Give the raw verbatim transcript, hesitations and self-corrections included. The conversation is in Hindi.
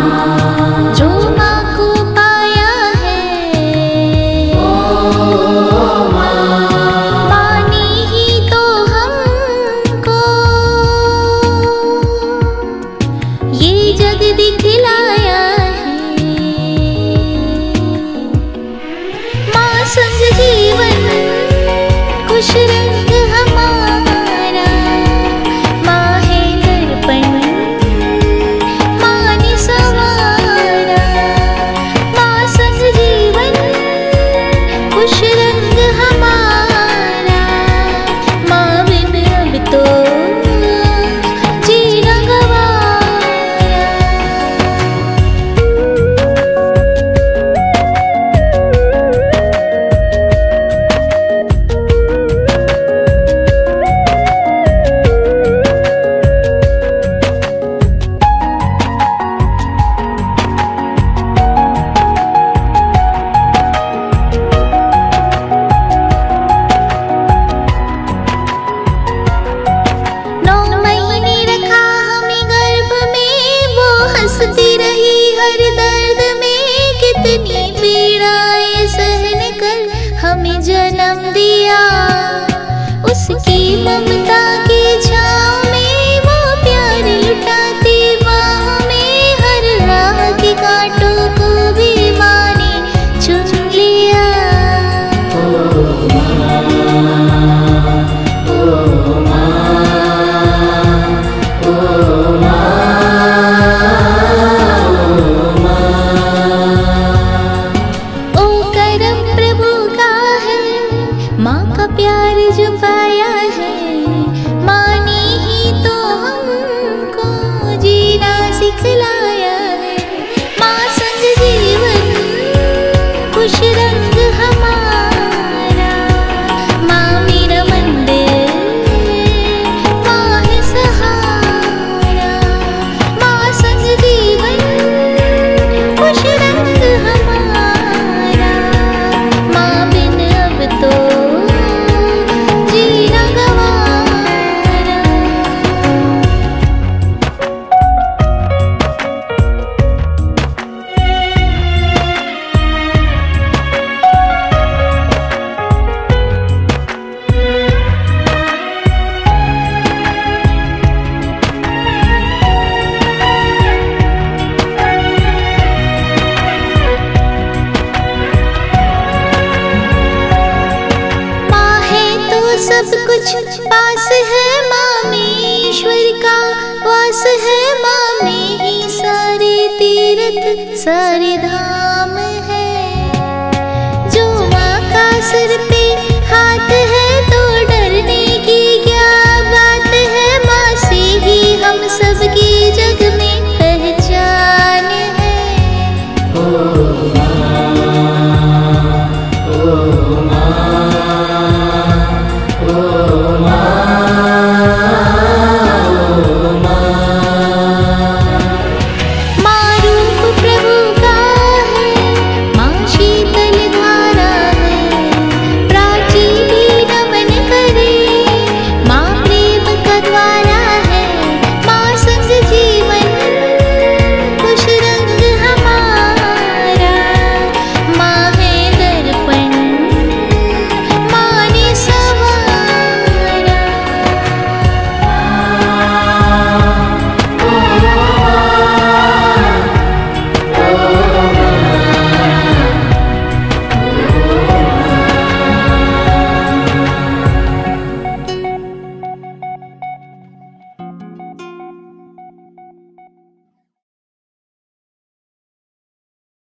जो माँ को पाया है, मानी ही तो हमको ये जग दिखलाया है। माँ संग जीवन खुश रंग हमारा, माँ है दर्पण माँ ने संवारा। माँ संग जीवन खुश रंग हमारा, माँ बिन अब तो जीना गवारा। हंसती रही हर दर्द में, कितनी पीड़ाएं सहन कर हमें जन्म दिया। उसकी ममता की छाँव में वो प्यार लुटाती बाहों में, हर राह के कांटों को भी माँ ने चुन लिया। ओ माँ, ओ माँ, ओ माँ, प्यार जो पाया है, माँ ने ही तो हमको जीना सिखलाया है। माँ संग जीवन खुश रंग हमारा, माँ मेरा मंदिर माँ है सहारा। माँ संग जीवन खुश रंग हमारा, माँ बिन अब तो सब कुछ पास है, माँ में ईश्वर का वास है। माँ में ही सारे तीर्थ सारे धाम